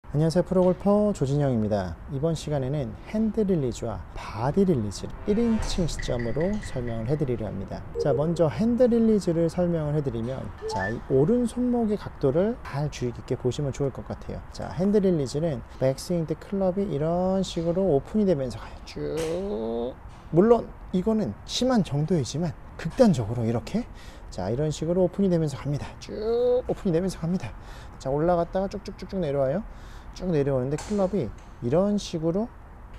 안녕하세요, 프로골퍼 조진영입니다. 이번 시간에는 핸드 릴리즈와 바디 릴리즈 1인칭 시점으로 설명을 해드리려 합니다. 자, 먼저 핸드 릴리즈를 설명을 해드리면, 자, 이 오른 손목의 각도를 잘 주의 깊게 보시면 좋을 것 같아요. 자, 핸드 릴리즈는 백스윙 때 클럽이 이런 식으로 오픈이 되면서 가요. 쭉. 물론 이거는 심한 정도이지만 극단적으로 이렇게, 자, 이런 식으로 오픈이 되면서 갑니다. 쭉 오픈이 되면서 갑니다. 자, 올라갔다가 쭉쭉쭉쭉 내려와요. 쭉 내려오는데 클럽이 이런 식으로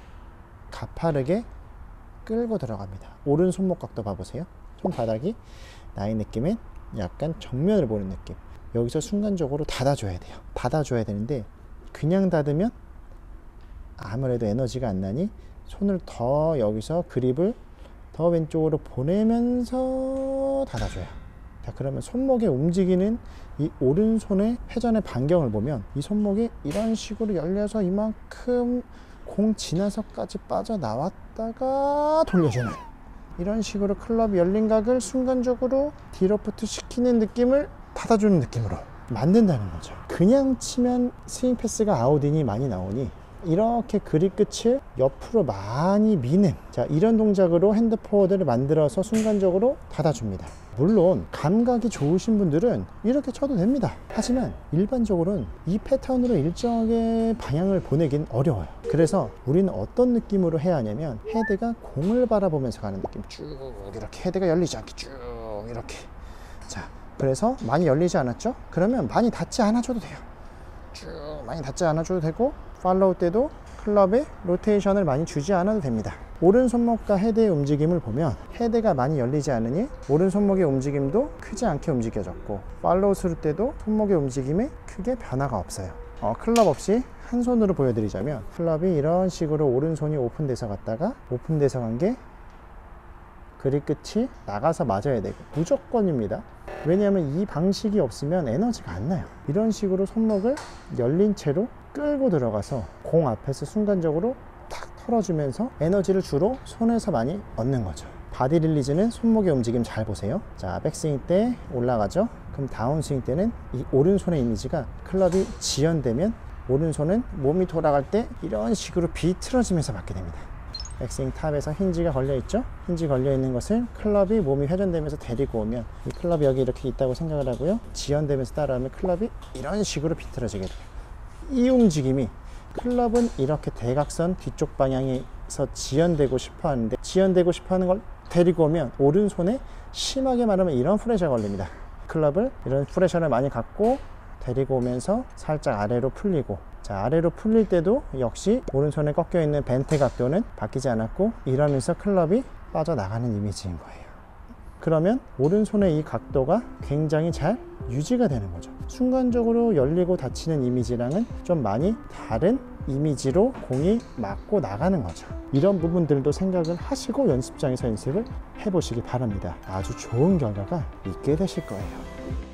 가파르게 끌고 들어갑니다. 오른 손목 각도 봐보세요. 손바닥이 나의 느낌은 약간 정면을 보는 느낌. 여기서 순간적으로 닫아줘야 돼요. 닫아줘야 되는데 그냥 닫으면 아무래도 에너지가 안 나니 손을 더 여기서 그립을 더 왼쪽으로 보내면서 닫아줘요. 자, 그러면 손목에 움직이는 이 오른손의 회전의 반경을 보면 이 손목이 이런 식으로 열려서 이만큼 공 지나서까지 빠져나왔다가 돌려주는, 이런 식으로 클럽 열린 각을 순간적으로 디로프트 시키는 느낌을 닫아주는 느낌으로 만든다는 거죠. 그냥 치면 스윙 패스가 아웃인이 많이 나오니 이렇게 그립 끝을 옆으로 많이 미는, 자, 이런 동작으로 핸드 포워드를 만들어서 순간적으로 닫아줍니다. 물론 감각이 좋으신 분들은 이렇게 쳐도 됩니다. 하지만 일반적으로는 이 패턴으로 일정하게 방향을 보내긴 어려워요. 그래서 우리는 어떤 느낌으로 해야 하냐면, 헤드가 공을 바라보면서 가는 느낌. 쭉 이렇게 헤드가 열리지 않게 쭉 이렇게. 자, 그래서 많이 열리지 않았죠? 그러면 많이 닿지 않아줘도 돼요. 쭉 많이 닿지 않아줘도 되고, 팔로우 때도 클럽에 로테이션을 많이 주지 않아도 됩니다. 오른 손목과 헤드의 움직임을 보면 헤드가 많이 열리지 않으니 오른 손목의 움직임도 크지 않게 움직여졌고, 팔로우 스루 때도 손목의 움직임에 크게 변화가 없어요. 클럽 없이 한 손으로 보여드리자면, 클럽이 이런 식으로 오른손이 오픈돼서 갔다가 오픈돼서 간 게 그립 끝이 나가서 맞아야 되고 무조건입니다. 왜냐하면 이 방식이 없으면 에너지가 안 나요. 이런 식으로 손목을 열린 채로 끌고 들어가서 공 앞에서 순간적으로 탁 털어주면서 에너지를 주로 손에서 많이 얻는 거죠. 바디 릴리즈는 손목의 움직임 잘 보세요. 자, 백스윙 때 올라가죠. 그럼 다운스윙 때는 이 오른손의 이미지가, 클럽이 지연되면 오른손은 몸이 돌아갈 때 이런 식으로 비틀어지면서 맞게 됩니다. 백스윙 탑에서 힌지가 걸려있죠? 힌지 걸려있는 것을 클럽이 몸이 회전되면서 데리고 오면, 이 클럽이 여기 이렇게 있다고 생각을 하고요, 지연되면서 따라오면 클럽이 이런 식으로 비틀어지게 돼요. 이 움직임이, 클럽은 이렇게 대각선 뒤쪽 방향에서 지연되고 싶어 하는데, 지연되고 싶어 하는 걸 데리고 오면 오른손에 심하게 말하면 이런 프레셔가 걸립니다. 클럽을 이런 프레셔를 많이 갖고 데리고 오면서 살짝 아래로 풀리고, 자, 아래로 풀릴 때도 역시 오른손에 꺾여 있는 벤트 각도는 바뀌지 않았고 이러면서 클럽이 빠져나가는 이미지인 거예요. 그러면 오른손의 이 각도가 굉장히 잘 유지가 되는 거죠. 순간적으로 열리고 닫히는 이미지랑은 좀 많이 다른 이미지로 공이 맞고 나가는 거죠. 이런 부분들도 생각을 하시고 연습장에서 연습을 해보시기 바랍니다. 아주 좋은 결과가 있게 되실 거예요.